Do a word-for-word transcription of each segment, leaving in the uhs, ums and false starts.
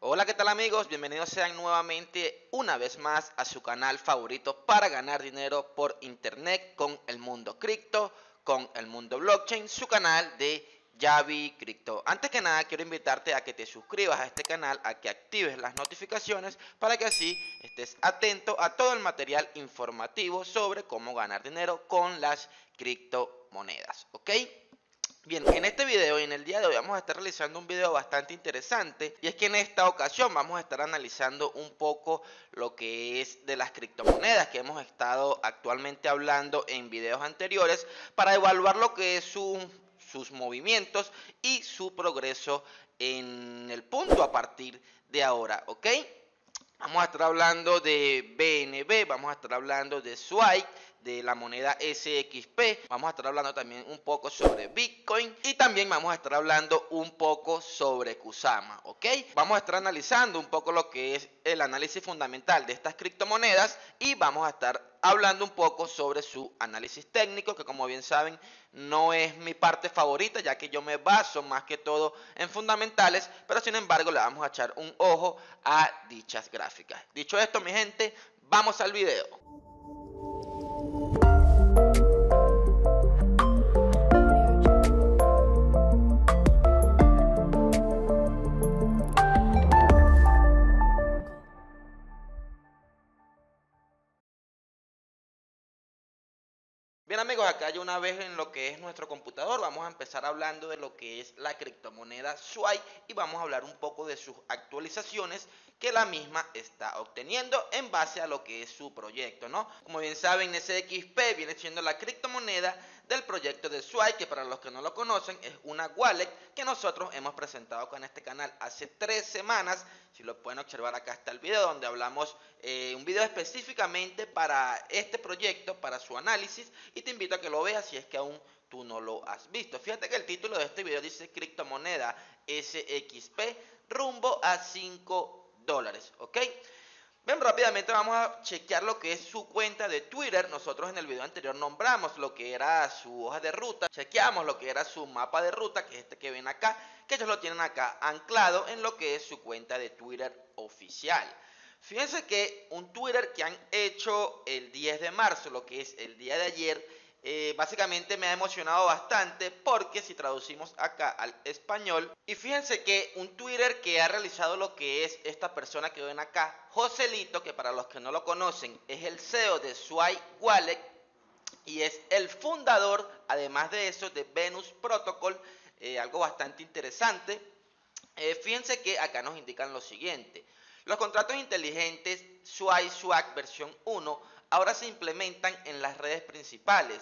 Hola, ¿qué tal amigos? Bienvenidos sean nuevamente una vez más a su canal favorito para ganar dinero por internet con el mundo cripto, con el mundo blockchain, su canal de Yavi Crypto. Antes que nada quiero invitarte a que te suscribas a este canal, a que actives las notificaciones para que así estés atento a todo el material informativo sobre cómo ganar dinero con las criptomonedas, ¿ok? Bien, en este video y en el día de hoy vamos a estar realizando un video bastante interesante, y es que en esta ocasión vamos a estar analizando un poco lo que es de las criptomonedas que hemos estado actualmente hablando en videos anteriores, para evaluar lo que es su, sus movimientos y su progreso en el punto a partir de ahora, ¿ok? Vamos a estar hablando de B N B, vamos a estar hablando de Swipe, de la moneda S X P, vamos a estar hablando también un poco sobre Bitcoin y también vamos a estar hablando un poco sobre Kusama, ¿ok? Vamos a estar analizando un poco lo que es el análisis fundamental de estas criptomonedas y vamos a estar hablando un poco sobre su análisis técnico, que como bien saben no es mi parte favorita, ya que yo me baso más que todo en fundamentales, pero sin embargo le vamos a echar un ojo a dichas gráficas. Dicho esto, mi gente, vamos al video. Bien amigos, acá ya una vez en lo que es nuestro computador, vamos a empezar hablando de lo que es la criptomoneda Swipe y vamos a hablar un poco de sus actualizaciones que la misma está obteniendo en base a lo que es su proyecto, ¿no? Como bien saben, S X P viene siendo la criptomoneda del proyecto de Swipe, que para los que no lo conocen es una wallet que nosotros hemos presentado con este canal hace tres semanas. Si lo pueden observar, acá está el video donde hablamos, eh, un video específicamente para este proyecto, para su análisis, y te invito a que lo veas si es que aún tú no lo has visto. Fíjate que el título de este video dice criptomoneda S X P rumbo a cinco dólares, ¿ok? Ven, rápidamente vamos a chequear lo que es su cuenta de Twitter. Nosotros en el video anterior nombramos lo que era su hoja de ruta, chequeamos lo que era su mapa de ruta, que es este que ven acá, que ellos lo tienen acá anclado en lo que es su cuenta de Twitter oficial. Fíjense que un Twitter que han hecho el diez de marzo, lo que es el día de ayer, eh, básicamente me ha emocionado bastante, porque si traducimos acá al español, y fíjense que un Twitter que ha realizado lo que es esta persona que ven acá, Joselito, que para los que no lo conocen es el C E O de Swipe Wallet y es el fundador, además de eso, de Venus Protocol, eh, algo bastante interesante. Eh, fíjense que acá nos indican lo siguiente: los contratos inteligentes Swipe Swag versión uno ahora se implementan en las redes principales.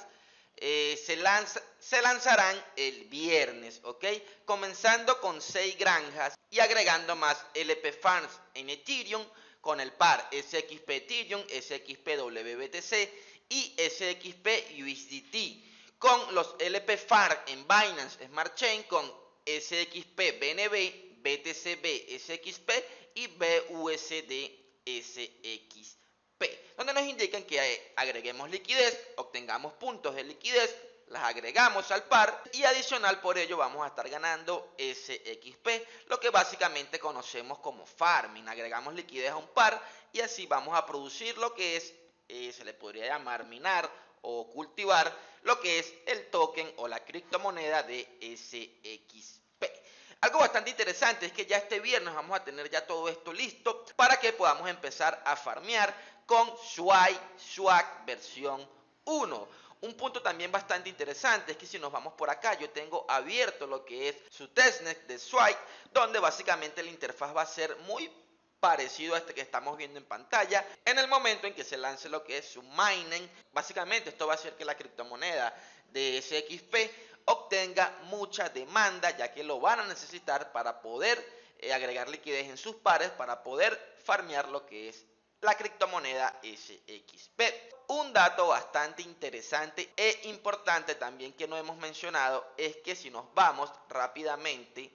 Eh, se, lanza, se lanzarán el viernes, ¿ok? Comenzando con seis granjas y agregando más L P Farms en Ethereum con el par S X P Ethereum, S X P W B T C y S X P U S D T, con los L P Farm en Binance Smart Chain con S X P B N B, B T C B S X P y B U S D S X P, donde nos indican que agreguemos liquidez, obtengamos puntos de liquidez, las agregamos al par y adicional por ello vamos a estar ganando S X P, lo que básicamente conocemos como farming. Agregamos liquidez a un par y así vamos a producir lo que es, eh, se le podría llamar minar o cultivar lo que es el token o la criptomoneda de S X P. Algo bastante interesante es que ya este viernes vamos a tener ya todo esto listo para que podamos empezar a farmear con Swipe Swag versión uno. Un punto también bastante interesante es que si nos vamos por acá, yo tengo abierto lo que es su testnet de Swipe, donde básicamente la interfaz va a ser muy parecido a este que estamos viendo en pantalla. En el momento en que se lance lo que es su mining, básicamente esto va a hacer que la criptomoneda de S X P obtenga mucha demanda, ya que lo van a necesitar para poder eh, agregar liquidez en sus pares, para poder farmear lo que es la criptomoneda S X P. Un dato bastante interesante e importante también que no hemos mencionado es que si nos vamos rápidamente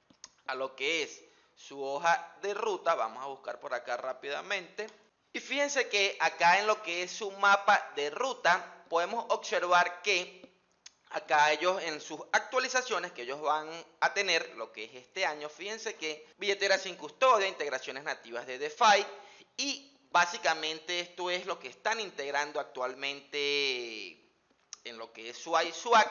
a lo que es su hoja de ruta, vamos a buscar por acá rápidamente, y fíjense que acá en lo que es su mapa de ruta podemos observar que Acá ellos en sus actualizaciones que ellos van a tener, lo que es este año, fíjense que billetera sin custodia, integraciones nativas de DeFi y básicamente esto es lo que están integrando actualmente en lo que es S U A I Swag.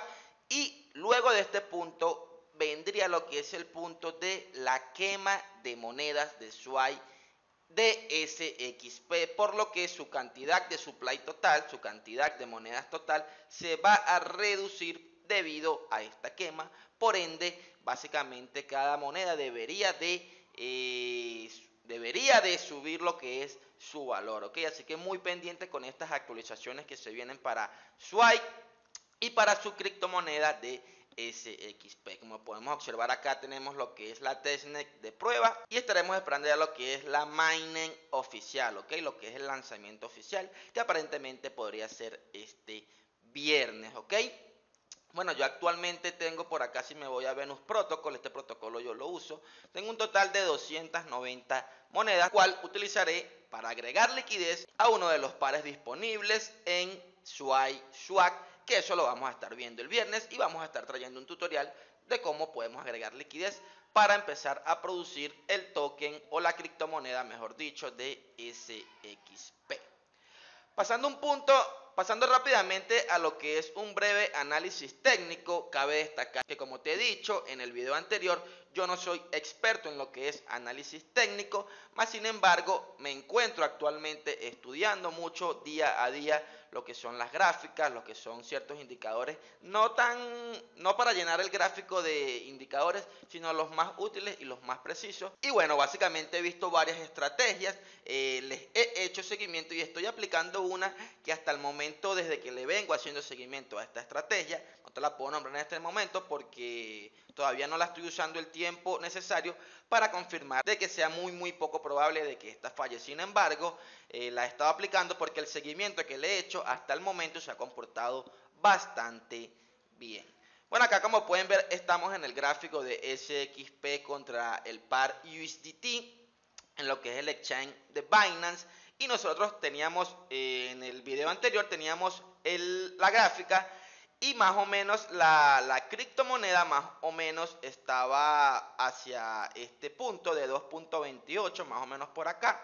Y luego de este punto vendría lo que es el punto de la quema de monedas de S U A I de S X P, por lo que su cantidad de supply total, su cantidad de monedas total, se va a reducir debido a esta quema. Por ende, básicamente cada moneda debería de, eh, debería de subir lo que es su valor, ¿ok? Así que muy pendiente con estas actualizaciones que se vienen para S U A I y para su criptomoneda de S X P. Como podemos observar acá tenemos lo que es la testnet de prueba y estaremos esperando ya lo que es la mainnet oficial, ¿ok? Lo que es el lanzamiento oficial que aparentemente podría ser este viernes, ¿ok? Bueno, yo actualmente tengo por acá, si me voy a Venus Protocol, este protocolo yo lo uso, tengo un total de doscientas noventa monedas, cual utilizaré para agregar liquidez a uno de los pares disponibles en S U A I Swag, que eso lo vamos a estar viendo el viernes y vamos a estar trayendo un tutorial de cómo podemos agregar liquidez para empezar a producir el token o la criptomoneda, mejor dicho, de S X P. Pasando un punto, pasando rápidamente a lo que es un breve análisis técnico, cabe destacar que como te he dicho en el video anterior, yo no soy experto en lo que es análisis técnico, más sin embargo me encuentro actualmente estudiando mucho día a día lo que son las gráficas, lo que son ciertos indicadores, no tan, no para llenar el gráfico de indicadores, sino los más útiles y los más precisos. Y bueno, básicamente he visto varias estrategias, eh, les he hecho seguimiento y estoy aplicando una que hasta el momento, desde que le vengo haciendo seguimiento a esta estrategia, no te la puedo nombrar en este momento porque todavía no la estoy usando el tiempo necesario para confirmar de que sea muy muy poco probable de que esta falle. Sin embargo, eh, la he estado aplicando porque el seguimiento que le he hecho hasta el momento se ha comportado bastante bien. Bueno, acá como pueden ver estamos en el gráfico de S X P contra el par U S D T en lo que es el exchange de Binance y nosotros teníamos eh, en el video anterior teníamos el, la gráfica y más o menos la, la criptomoneda más o menos estaba hacia este punto de dos punto veintiocho, más o menos por acá.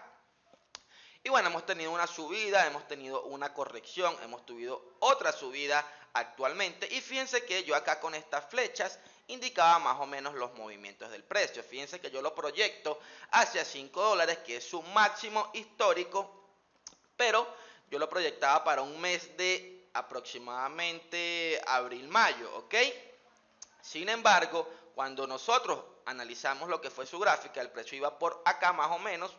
Y bueno, hemos tenido una subida, hemos tenido una corrección, hemos tenido otra subida actualmente. Y fíjense que yo acá con estas flechas indicaba más o menos los movimientos del precio. Fíjense que yo lo proyecto hacia cinco dólares, que es su máximo histórico, pero yo lo proyectaba para un mes de aproximadamente abril-mayo, ¿ok? Sin embargo, cuando nosotros analizamos lo que fue su gráfica, el precio iba por acá más o menos,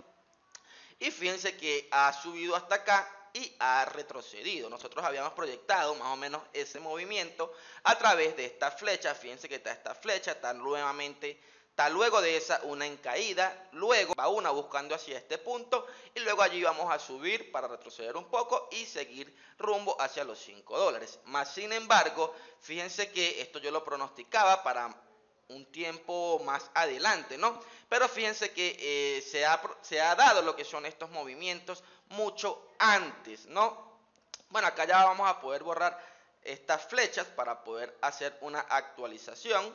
y fíjense que ha subido hasta acá y ha retrocedido. Nosotros habíamos proyectado más o menos ese movimiento a través de esta flecha. Fíjense que está esta flecha, está nuevamente, está luego de esa una en caída, luego va una buscando hacia este punto y luego allí vamos a subir para retroceder un poco y seguir rumbo hacia los cinco dólares. Más sin embargo, fíjense que esto yo lo pronosticaba para un tiempo más adelante, ¿no? Pero fíjense que eh, se, ha, se ha dado lo que son estos movimientos mucho antes, ¿no? Bueno, acá ya vamos a poder borrar estas flechas para poder hacer una actualización.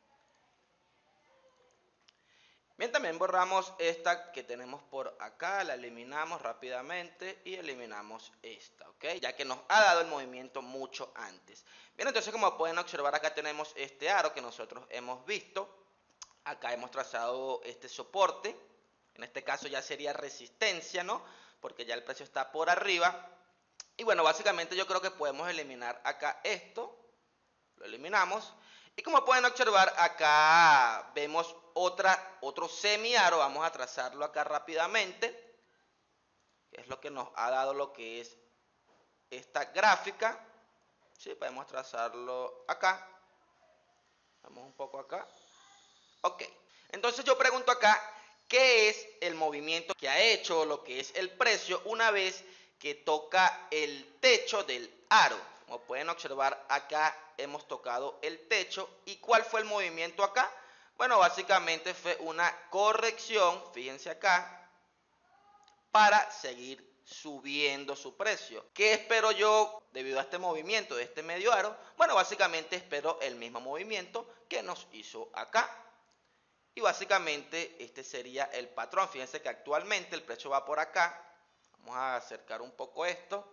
Bien, también borramos esta que tenemos por acá, la eliminamos rápidamente y eliminamos esta, ¿ok? Ya que nos ha dado el movimiento mucho antes. Bien, entonces como pueden observar acá tenemos este aro que nosotros hemos visto. Acá hemos trazado este soporte, en este caso ya sería resistencia, ¿no? Porque ya el precio está por arriba. Y bueno, básicamente yo creo que podemos eliminar acá esto, lo eliminamos. Y como pueden observar, acá vemos otra, otro semiaro, vamos a trazarlo acá rápidamente, que es lo que nos ha dado lo que es esta gráfica. Sí, podemos trazarlo acá, vamos un poco acá. Ok, entonces yo pregunto acá, ¿qué es el movimiento que ha hecho lo que es el precio una vez que toca el techo del aro? Como pueden observar acá hemos tocado el techo. ¿Y cuál fue el movimiento acá? Bueno, básicamente fue una corrección, fíjense acá, para seguir subiendo su precio. ¿Qué espero yo debido a este movimiento de este medio aro? Bueno, básicamente espero el mismo movimiento que nos hizo acá. Y básicamente este sería el patrón. Fíjense que actualmente el precio va por acá. Vamos a acercar un poco esto.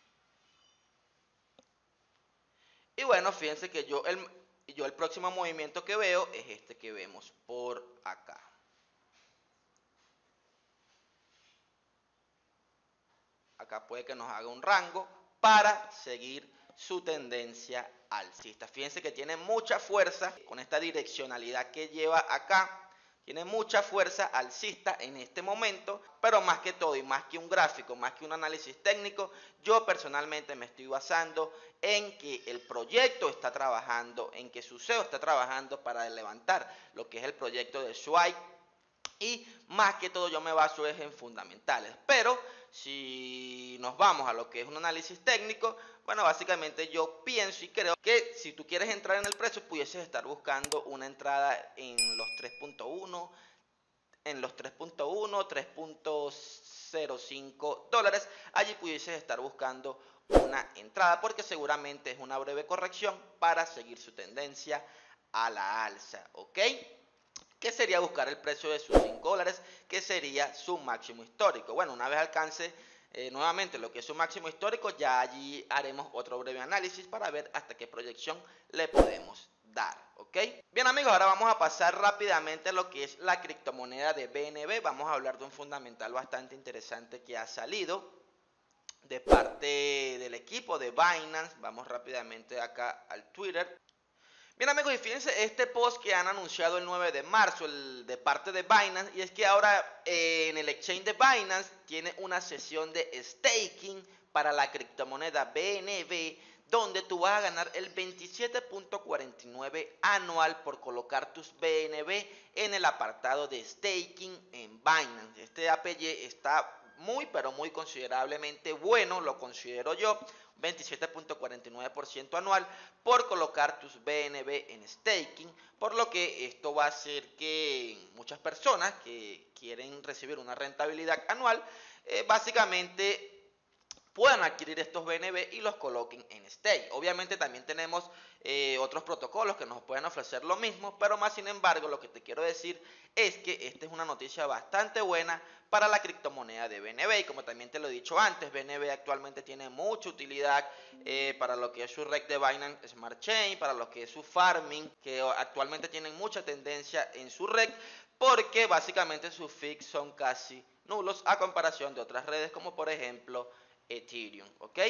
Y bueno, fíjense que yo el, yo el próximo movimiento que veo es este que vemos por acá. Acá puede que nos haga un rango para seguir su tendencia alcista. Fíjense que tiene mucha fuerza con esta direccionalidad que lleva acá. Tiene mucha fuerza alcista en este momento, pero más que todo y más que un gráfico, más que un análisis técnico, yo personalmente me estoy basando en que el proyecto está trabajando, en que su S E O está trabajando para levantar lo que es el proyecto de Shuai. Y más que todo yo me baso es en fundamentales. Pero si nos vamos a lo que es un análisis técnico, bueno, básicamente yo pienso y creo que si tú quieres entrar en el precio, pudieses estar buscando una entrada en los tres punto uno, en los tres punto uno, tres punto cero cinco dólares. Allí pudieses estar buscando una entrada porque seguramente es una breve corrección para seguir su tendencia a la alza, ¿ok? ¿Qué sería buscar el precio de sus cinco dólares? Que sería su máximo histórico. Bueno, una vez alcance eh, nuevamente lo que es su máximo histórico, ya allí haremos otro breve análisis para ver hasta qué proyección le podemos dar, ¿ok? Bien amigos, ahora vamos a pasar rápidamente a lo que es la criptomoneda de B N B. Vamos a hablar de un fundamental bastante interesante que ha salido de parte del equipo de Binance. Vamos rápidamente acá al Twitter. Bien amigos, y fíjense este post que han anunciado el nueve de marzo el, de parte de Binance, y es que ahora eh, en el exchange de Binance tiene una sesión de staking para la criptomoneda B N B, donde tú vas a ganar el veintisiete punto cuarenta y nueve anual por colocar tus B N B en el apartado de staking en Binance. Este A P Y está muy pero muy considerablemente bueno, lo considero yo, veintisiete punto cuarenta y nueve por ciento anual por colocar tus B N B en staking, por lo que esto va a hacer que muchas personas que quieren recibir una rentabilidad anual, eh, básicamente puedan adquirir estos B N B y los coloquen en stake. Obviamente también tenemos eh, otros protocolos que nos pueden ofrecer lo mismo, pero más sin embargo lo que te quiero decir es que esta es una noticia bastante buena para la criptomoneda de B N B, y como también te lo he dicho antes, B N B actualmente tiene mucha utilidad eh, para lo que es su red de Binance Smart Chain, para lo que es su farming, que actualmente tienen mucha tendencia en su red, porque básicamente sus fees son casi nulos a comparación de otras redes como por ejemplo Ethereum, ¿ok?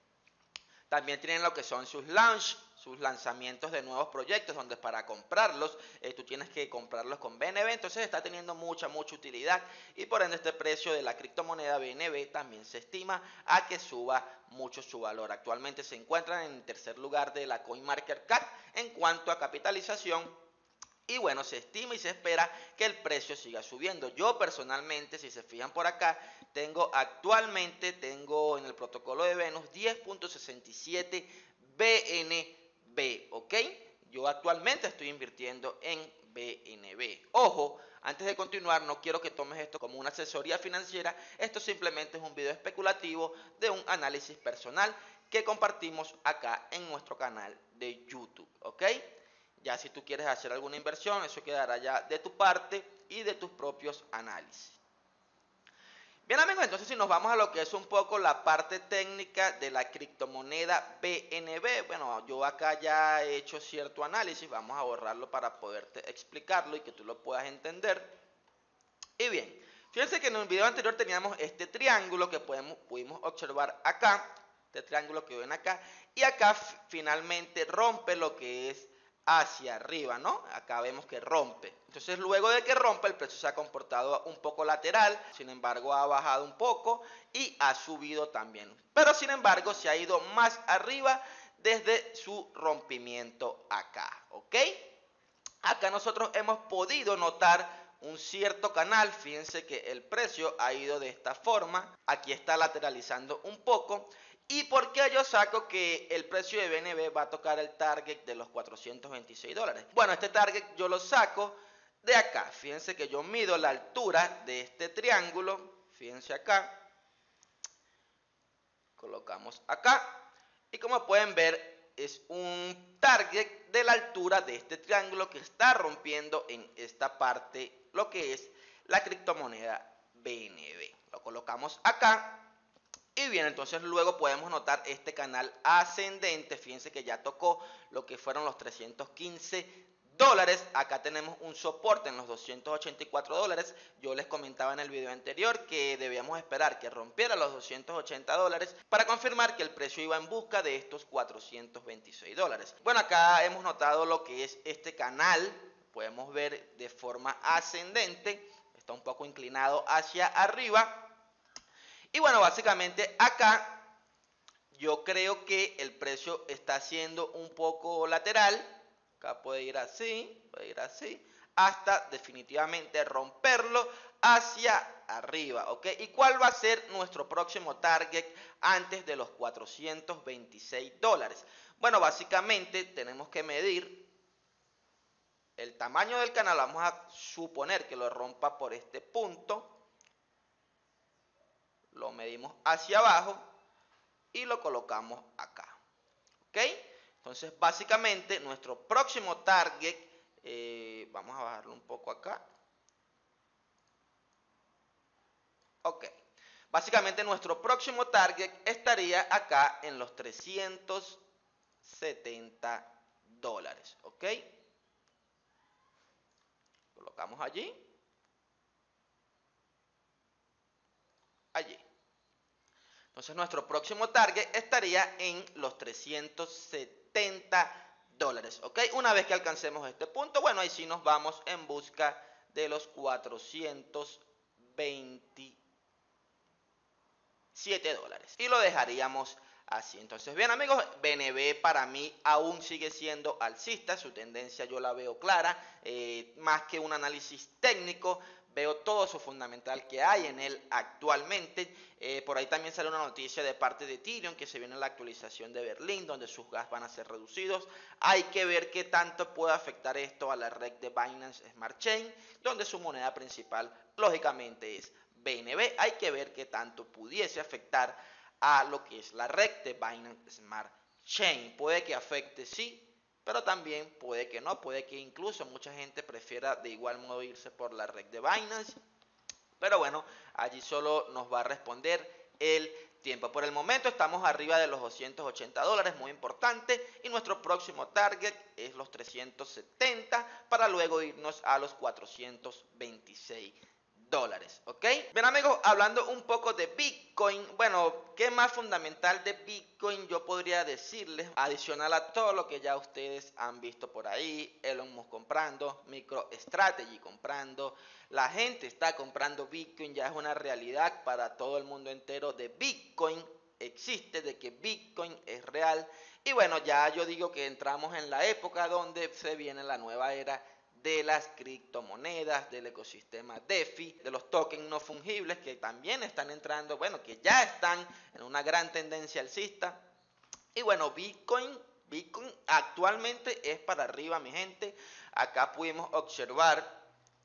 También tienen lo que son sus launch, sus lanzamientos de nuevos proyectos, donde para comprarlos, eh, tú tienes que comprarlos con B N B, entonces está teniendo mucha, mucha utilidad, y por ende este precio de la criptomoneda B N B también se estima a que suba mucho su valor. Actualmente se encuentran en tercer lugar de la CoinMarketCap en cuanto a capitalización. Y bueno, se estima y se espera que el precio siga subiendo. Yo personalmente, si se fijan por acá, tengo actualmente, tengo en el protocolo de Venus diez punto sesenta y siete B N B, ¿ok? Yo actualmente estoy invirtiendo en B N B. Ojo, antes de continuar, no quiero que tomes esto como una asesoría financiera. Esto simplemente es un video especulativo de un análisis personal que compartimos acá en nuestro canal de YouTube, ¿ok? Ya si tú quieres hacer alguna inversión, eso quedará ya de tu parte y de tus propios análisis. Bien amigos, entonces si nos vamos a lo que es un poco la parte técnica de la criptomoneda B N B, bueno, yo acá ya he hecho cierto análisis, vamos a borrarlo para poderte explicarlo y que tú lo puedas entender. Y bien, fíjense que en el video anterior teníamos este triángulo que podemos, pudimos observar acá, este triángulo que ven acá, y acá finalmente rompe lo que es hacia arriba, ¿no? Acá vemos que rompe. Entonces luego de que rompe el precio se ha comportado un poco lateral, sin embargo ha bajado un poco y ha subido también. Pero sin embargo se ha ido más arriba desde su rompimiento acá, ¿ok? Acá nosotros hemos podido notar un cierto canal, fíjense que el precio ha ido de esta forma, aquí está lateralizando un poco. ¿Y por qué yo saco que el precio de B N B va a tocar el target de los cuatrocientos veintiséis dólares? Bueno, este target yo lo saco de acá. Fíjense que yo mido la altura de este triángulo, fíjense acá, colocamos acá y como pueden ver es un target de la altura de este triángulo que está rompiendo en esta parte lo que es la criptomoneda B N B. Lo colocamos acá y bien, entonces luego podemos notar este canal ascendente. Fíjense que ya tocó lo que fueron los trescientos quince dólares. Acá tenemos un soporte en los doscientos ochenta y cuatro dólares. Yo les comentaba en el video anterior que debíamos esperar que rompiera los doscientos ochenta dólares para confirmar que el precio iba en busca de estos cuatrocientos veintiséis dólares. Bueno, acá hemos notado lo que es este canal. Podemos ver de forma ascendente. Está un poco inclinado hacia arriba. Y bueno, básicamente acá yo creo que el precio está haciendo un poco lateral. Acá puede ir así, puede ir así, hasta definitivamente romperlo hacia arriba, ¿ok? ¿Y cuál va a ser nuestro próximo target antes de los cuatrocientos veintiséis dólares? Bueno, básicamente tenemos que medir el tamaño del canal. Vamos a suponer que lo rompa por este punto. Lo medimos hacia abajo y lo colocamos acá, ¿ok? Entonces básicamente nuestro próximo target, eh, vamos a bajarlo un poco acá, ok, básicamente nuestro próximo target estaría acá en los trescientos setenta dólares, ¿ok? Colocamos allí, allí. Entonces nuestro próximo target estaría en los trescientos setenta dólares, ¿ok? Una vez que alcancemos este punto, bueno, ahí sí nos vamos en busca de los cuatrocientos veintisiete dólares. Y lo dejaríamos así. Entonces, bien amigos, B N B para mí aún sigue siendo alcista. Su tendencia yo la veo clara. Eh, más que un análisis técnico, veo todo su fundamental que hay en él actualmente. Eh, por ahí también sale una noticia de parte de Ethereum que se viene la actualización de Berlín, donde sus gas van a ser reducidos. Hay que ver qué tanto puede afectar esto a la red de Binance Smart Chain, donde su moneda principal lógicamente es B N B. Hay que ver qué tanto pudiese afectar a lo que es la red de Binance Smart Chain. Puede que afecte, sí, pero también puede que no, puede que incluso mucha gente prefiera de igual modo irse por la red de Binance, pero bueno, allí solo nos va a responder el tiempo. Por el momento estamos arriba de los doscientos ochenta dólares, muy importante, y nuestro próximo target es los trescientos setenta para luego irnos a los cuatrocientos veintiséis dólares, ¿ok? Bien amigos, hablando un poco de Bitcoin, bueno, ¿qué más fundamental de Bitcoin yo podría decirles? Adicional a todo lo que ya ustedes han visto por ahí, Elon Musk comprando, MicroStrategy comprando, la gente está comprando Bitcoin, ya es una realidad para todo el mundo entero de Bitcoin, existe, de que Bitcoin es real, y bueno, ya yo digo que entramos en la época donde se viene la nueva era de las criptomonedas, del ecosistema DeFi, de los tokens no fungibles que también están entrando, bueno, que ya están en una gran tendencia alcista. Y bueno, Bitcoin, Bitcoin actualmente es para arriba, mi gente. Acá pudimos observar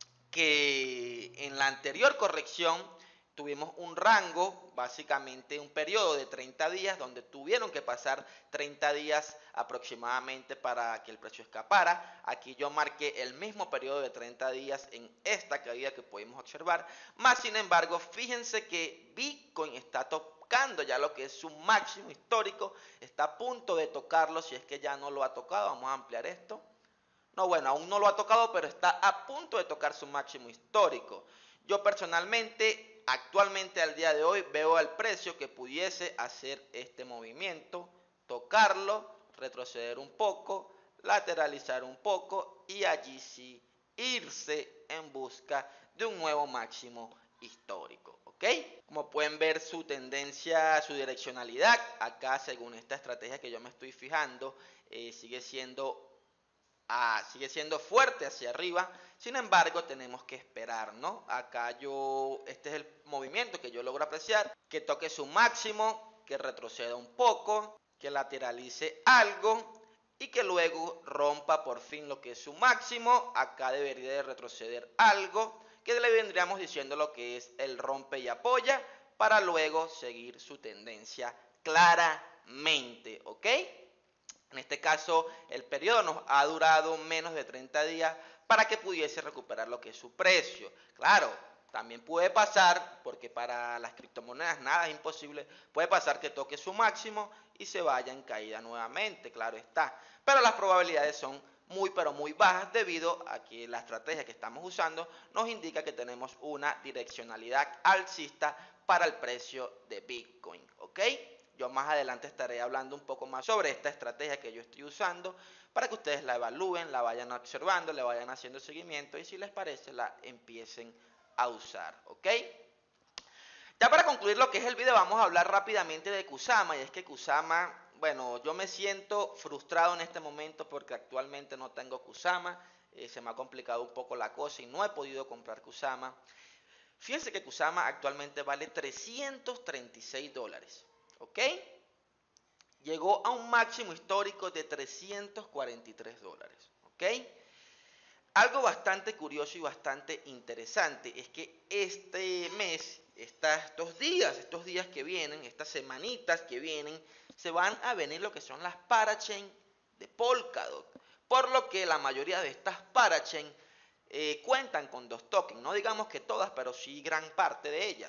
que en la anterior corrección tuvimos un rango, básicamente un periodo de treinta días, donde tuvieron que pasar treinta días aproximadamente para que el precio escapara. Aquí yo marqué el mismo periodo de treinta días en esta caída que pudimos observar. Más sin embargo, fíjense que Bitcoin está tocando ya lo que es su máximo histórico, está a punto de tocarlo, si es que ya no lo ha tocado. Vamos a ampliar esto. No, bueno, aún no lo ha tocado, pero está a punto de tocar su máximo histórico. Yo personalmente, actualmente al día de hoy, veo al precio que pudiese hacer este movimiento, tocarlo, retroceder un poco, lateralizar un poco y allí sí irse en busca de un nuevo máximo histórico, ¿ok? Como pueden ver su tendencia, su direccionalidad, acá según esta estrategia que yo me estoy fijando, eh, sigue siendo Ah, sigue siendo fuerte hacia arriba, sin embargo tenemos que esperar, ¿no? Acá yo, este es el movimiento que yo logro apreciar, que toque su máximo, que retroceda un poco, que lateralice algo y que luego rompa por fin lo que es su máximo. Acá debería de retroceder algo, que le vendríamos diciendo lo que es el rompe y apoya, para luego seguir su tendencia claramente, ¿ok? En este caso, el periodo nos ha durado menos de treinta días para que pudiese recuperar lo que es su precio. Claro, también puede pasar, porque para las criptomonedas nada es imposible, puede pasar que toque su máximo y se vaya en caída nuevamente, claro está. Pero las probabilidades son muy pero muy bajas debido a que la estrategia que estamos usando nos indica que tenemos una direccionalidad alcista para el precio de Bitcoin, ¿ok? Yo más adelante estaré hablando un poco más sobre esta estrategia que yo estoy usando para que ustedes la evalúen, la vayan observando, le vayan haciendo seguimiento y si les parece la empiecen a usar, ¿ok? Ya para concluir lo que es el video vamos a hablar rápidamente de Kusama, y es que Kusama, bueno, yo me siento frustrado en este momento porque actualmente no tengo Kusama, eh, se me ha complicado un poco la cosa y no he podido comprar Kusama. Fíjense que Kusama actualmente vale trescientos treinta y seis dólares, ¿ok? Llegó a un máximo histórico de trescientos cuarenta y tres dólares, ¿ok? Algo bastante curioso y bastante interesante es que este mes, estos días, estos días que vienen, estas semanitas que vienen, se van a venir lo que son las parachain de Polkadot, por lo que la mayoría de estas parachain eh, cuentan con dos tokens, no digamos que todas, pero sí gran parte de ellas,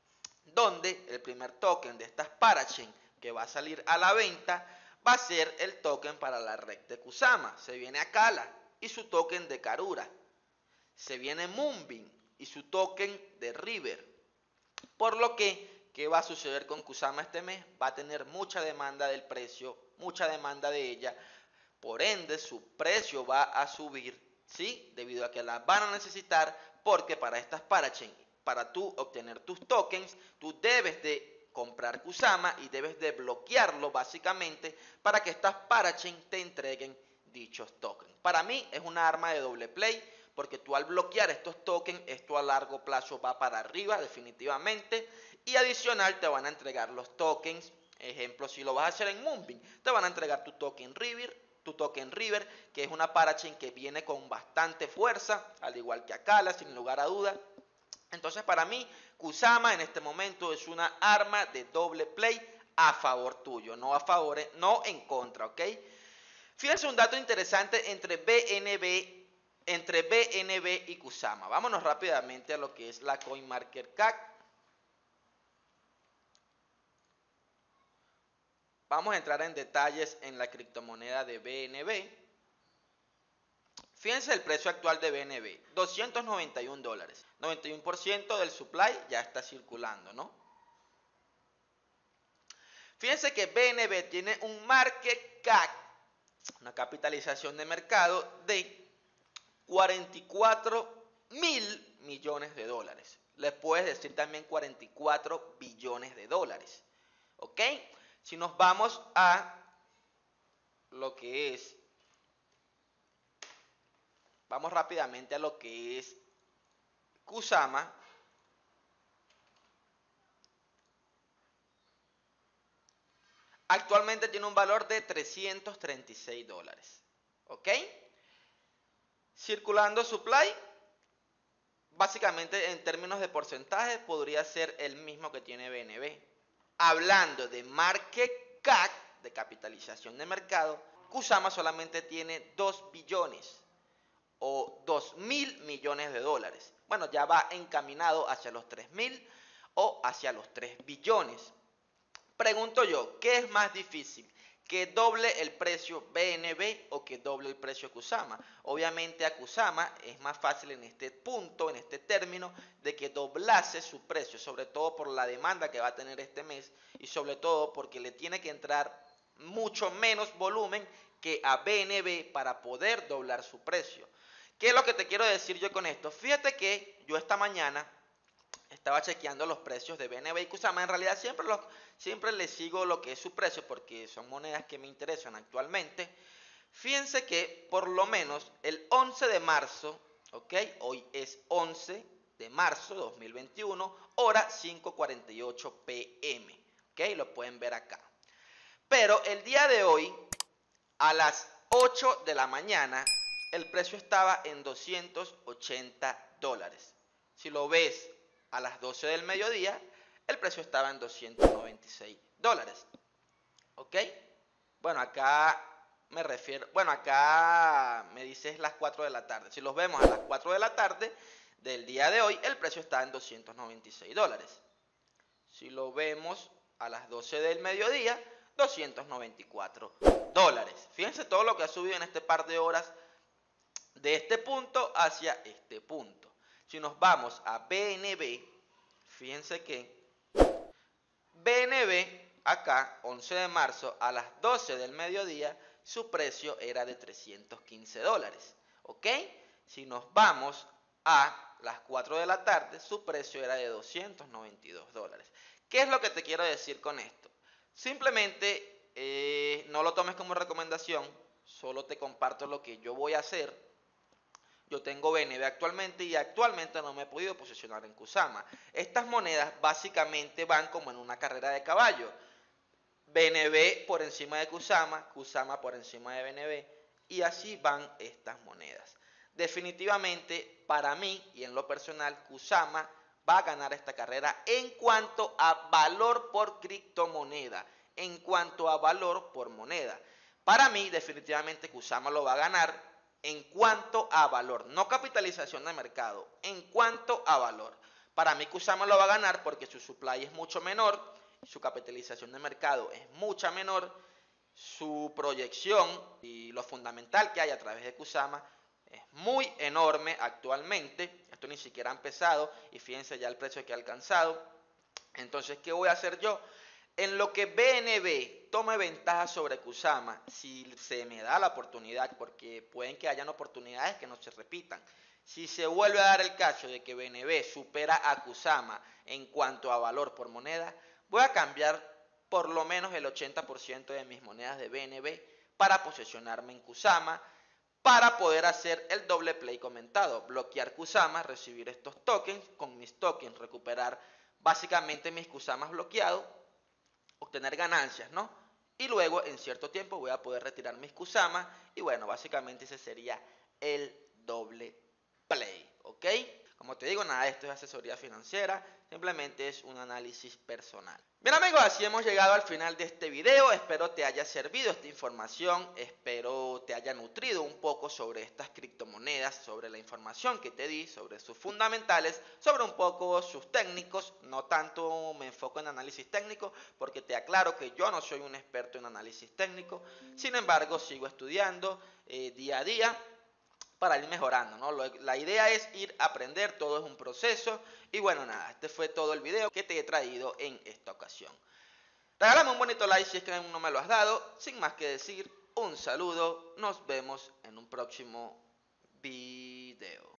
donde el primer token de estas parachain que va a salir a la venta va a ser el token para la red de Kusama. Se viene Akala y su token de Karura. Se viene Moonbeam y su token de River. Por lo que, ¿qué va a suceder con Kusama este mes? Va a tener mucha demanda del precio, mucha demanda de ella. Por ende, su precio va a subir, ¿sí? Debido a que la van a necesitar, porque para estas parachain, para tú obtener tus tokens, tú debes de comprar Kusama y debes de bloquearlo básicamente para que estas parachain te entreguen dichos tokens. Para mí es una arma de doble play, porque tú al bloquear estos tokens, esto a largo plazo va para arriba definitivamente, y adicional te van a entregar los tokens. Ejemplo, si lo vas a hacer en Moonbeam, te van a entregar tu token River, tu token River, que es una parachain que viene con bastante fuerza, al igual que Akala, sin lugar a dudas. Entonces, para mí, Kusama en este momento es una arma de doble play a favor tuyo, no a favor, no en contra, ¿ok? Fíjense un dato interesante entre B N B, entre B N B y Kusama. Vámonos rápidamente a lo que es la CoinMarketCap. Vamos a entrar en detalles en la criptomoneda de B N B. Fíjense el precio actual de B N B, doscientos noventa y un dólares. noventa y uno por ciento del supply ya está circulando, ¿no? Fíjense que B N B tiene un market cap, una capitalización de mercado de cuarenta y cuatro mil millones de dólares. Les puedes decir también cuarenta y cuatro billones de dólares. ¿Ok? Si nos vamos a lo que es, vamos rápidamente a lo que es Kusama. Actualmente tiene un valor de trescientos treinta y seis dólares. ¿Ok? Circulando supply, básicamente en términos de porcentaje podría ser el mismo que tiene B N B. Hablando de market cap, de capitalización de mercado, Kusama solamente tiene dos billones o dos mil millones de dólares. Bueno, ya va encaminado hacia los tres mil o hacia los tres billones. Pregunto yo, ¿qué es más difícil? ¿Que doble el precio B N B o que doble el precio Kusama? Obviamente a Kusama es más fácil en este punto, en este término, de que doblase su precio, sobre todo por la demanda que va a tener este mes y sobre todo porque le tiene que entrar mucho menos volumen que a B N B para poder doblar su precio. ¿Qué es lo que te quiero decir yo con esto? Fíjate que yo esta mañana estaba chequeando los precios de B N B y Kusama. En realidad siempre, los, siempre les sigo lo que es su precio porque son monedas que me interesan actualmente. Fíjense que por lo menos el once de marzo, ¿ok? Hoy es once de marzo de dos mil veintiuno, hora cinco cuarenta y ocho p m, ¿ok? Lo pueden ver acá. Pero el día de hoy, a las ocho de la mañana, el precio estaba en doscientos ochenta dólares. Si lo ves a las doce del mediodía, el precio estaba en doscientos noventa y seis dólares. ¿Ok? Bueno, acá me refiero, bueno, acá me dices las cuatro de la tarde. Si los vemos a las cuatro de la tarde del día de hoy, el precio está en doscientos noventa y seis dólares. Si lo vemos a las doce del mediodía, doscientos noventa y cuatro dólares. Fíjense todo lo que ha subido en este par de horas de este punto hacia este punto. Si nos vamos a B N B, fíjense que B N B acá, once de marzo a las doce del mediodía, su precio era de trescientos quince dólares. ¿Ok? Si nos vamos a las cuatro de la tarde, su precio era de doscientos noventa y dos dólares. ¿Qué es lo que te quiero decir con esto? Simplemente eh, no lo tomes como recomendación, solo te comparto lo que yo voy a hacer. Yo tengo B N B actualmente y actualmente no me he podido posicionar en Kusama. Estas monedas básicamente van como en una carrera de caballo. B N B por encima de Kusama, Kusama por encima de B N B y así van estas monedas. Definitivamente para mí y en lo personal Kusama va a ganar esta carrera en cuanto a valor por criptomoneda, en cuanto a valor por moneda. Para mí definitivamente Kusama lo va a ganar en cuanto a valor, no capitalización de mercado, en cuanto a valor. Para mí Kusama lo va a ganar porque su supply es mucho menor, su capitalización de mercado es mucha menor, su proyección y lo fundamental que hay a través de Kusama es muy enorme actualmente. Esto ni siquiera ha empezado y fíjense ya el precio que ha alcanzado. Entonces, ¿qué voy a hacer yo? En lo que B N B tome ventaja sobre Kusama, si se me da la oportunidad, porque pueden que hayan oportunidades que no se repitan. Si se vuelve a dar el caso de que B N B supera a Kusama en cuanto a valor por moneda, voy a cambiar por lo menos el ochenta por ciento de mis monedas de B N B para posicionarme en Kusama, para poder hacer el doble play comentado, bloquear Kusama, recibir estos tokens, con mis tokens recuperar básicamente mis Kusamas bloqueados, obtener ganancias, ¿no? Y luego en cierto tiempo voy a poder retirar mis Kusamas y bueno, básicamente ese sería el doble play, ¿ok? Como te digo, nada de esto es asesoría financiera, simplemente es un análisis personal. Bien amigos, así hemos llegado al final de este video, espero te haya servido esta información, espero te haya nutrido un poco sobre estas criptomonedas, sobre la información que te di, sobre sus fundamentales, sobre un poco sus técnicos, no tanto me enfoco en análisis técnico, porque te aclaro que yo no soy un experto en análisis técnico, sin embargo sigo estudiando eh, día a día, para ir mejorando, ¿no? La idea es ir a aprender, todo es un proceso. Y bueno, nada, este fue todo el video que te he traído en esta ocasión. Regálame un bonito like si es que aún no me lo has dado. Sin más que decir, un saludo. Nos vemos en un próximo video.